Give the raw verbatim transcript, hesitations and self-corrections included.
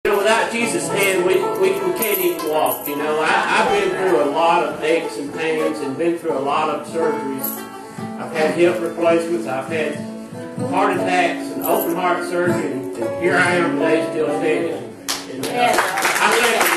You know, without Jesus' hand, we, we, we can't even walk. You know, I, I've been through a lot of aches and pains and been through a lot of surgeries. I've had hip replacements. I've had heart attacks and open heart surgery. And here I am today still standing. And, uh, I think